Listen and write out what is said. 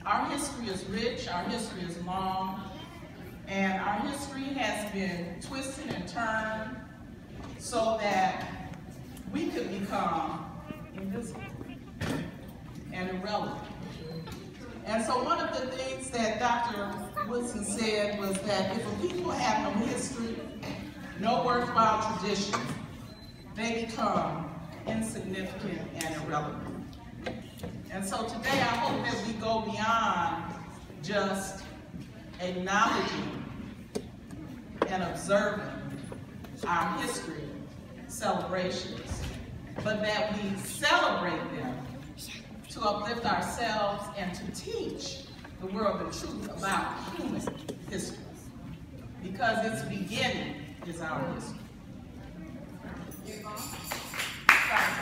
Our history is rich, our history is long, and our history has been twisted and turned so that we could become invisible and irrelevant. And so one of the things that Dr. Woodson said was that if a people have no history, no worthwhile tradition, they become insignificant and irrelevant. And so today I hope that we go beyond just acknowledging and observing our history celebrations, but that we celebrate them to uplift ourselves and to teach the world the truth about human history, because its beginning is our history.